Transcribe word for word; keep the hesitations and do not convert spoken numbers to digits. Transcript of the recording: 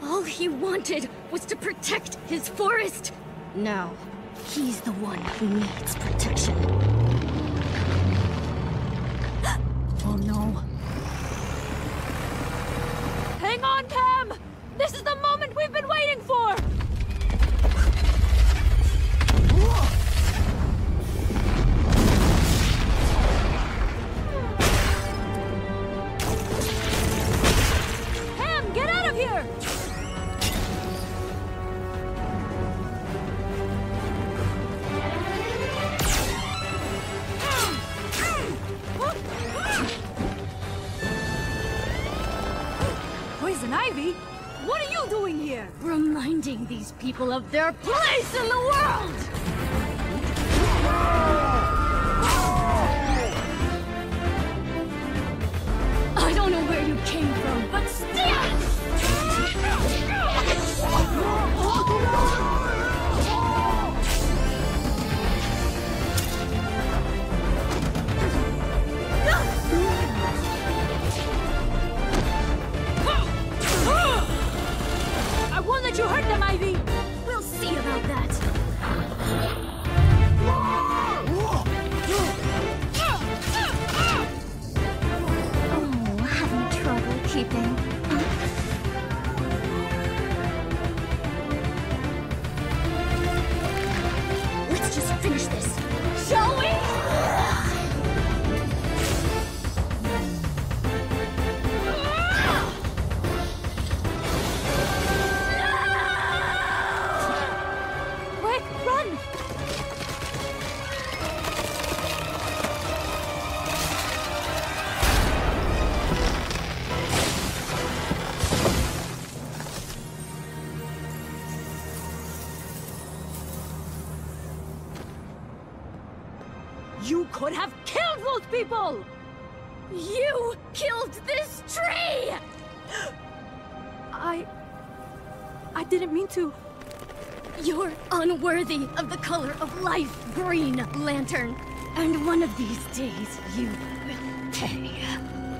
All he wanted was to protect his forest. Now, he's the one who needs protection. Oh no. Hang on, Pam! This is the moment we've been waiting for! Pam, get out of here! Poison Ivy? What are you doing here? Reminding these people of their place in the world! I don't know where you came from, but still! I won't let you hurt them, Ivy! We'll see about that. Oh, having trouble keeping up. Let's just finish this, shall we? You could have killed those people! You killed this tree! I... I didn't mean to. You're unworthy of the color of life, Green Lantern. And one of these days, you will pay.